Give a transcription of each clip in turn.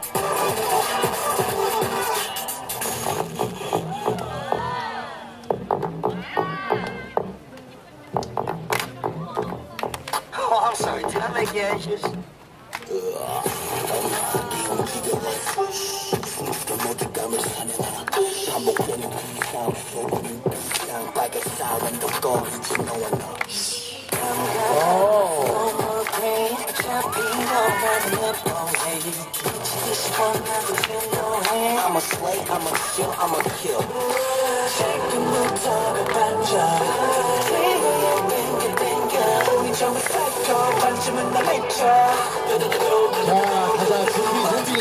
Oh, I'm sorry. Did I make you anxious? I'm a slay, I'm a chill, I'm a kill. 지금부터가 반전. 지금의 땡겨 땡겨. 우리 전부 살펴 관심은 나 미쳐. 자, 가자, 준비.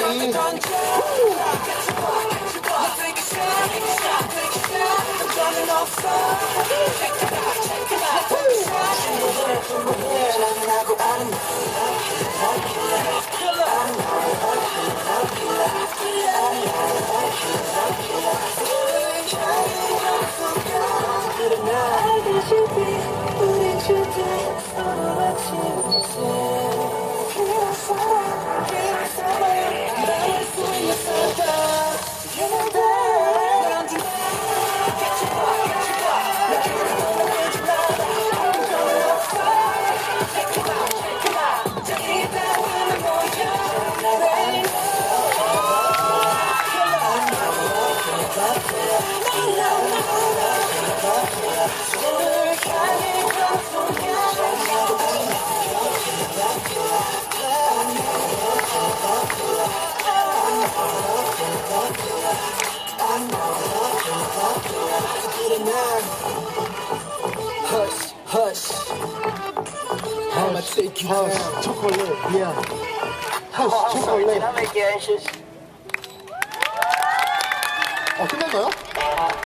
Hush, hush. I'ma take you down. 초콜릿, 미안. Oh, I'm sorry. 초콜릿. Did I make you anxious? 끝났나요?